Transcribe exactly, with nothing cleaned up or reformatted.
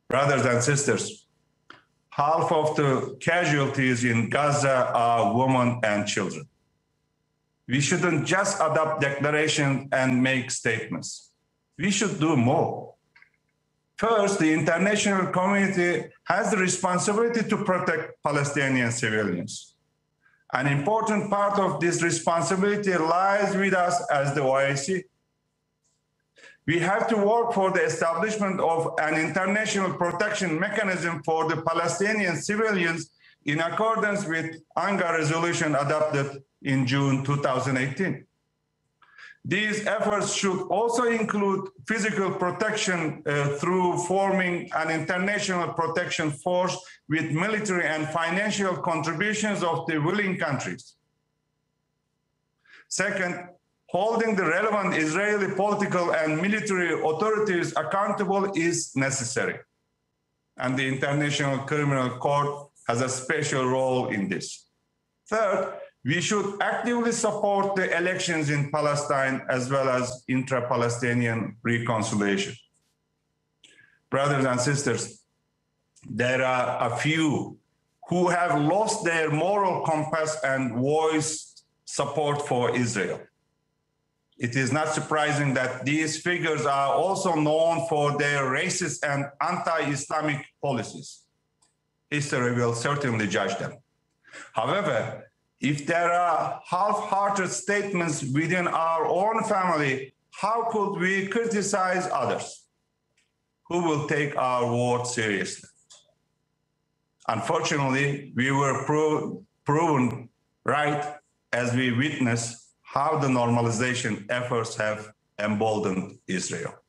Brothers and sisters, half of the casualties in Gaza are women and children. We shouldn't just adopt declarations and make statements. We should do more. First, the international community has the responsibility to protect Palestinian civilians. An important part of this responsibility lies with us as the O I C. We have to work for the establishment of an international protection mechanism for the Palestinian civilians in accordance with UNGA resolution adopted in June two thousand eighteen. These efforts should also include physical protection uh, through forming an international protection force with military and financial contributions of the willing countries. Second, holding the relevant Israeli political and military authorities accountable is necessary, and the International Criminal Court has a special role in this. Third, we should actively support the elections in Palestine as well as intra-Palestinian reconciliation. Brothers and sisters, there are a few who have lost their moral compass and voice support for Israel. It is not surprising that these figures are also known for their racist and anti-Islamic policies. History will certainly judge them. However, if there are half-hearted statements within our own family, how could we criticize others? Who will take our word seriously? Unfortunately, we were pro proven right as we witnessed how the normalization efforts have emboldened Israel.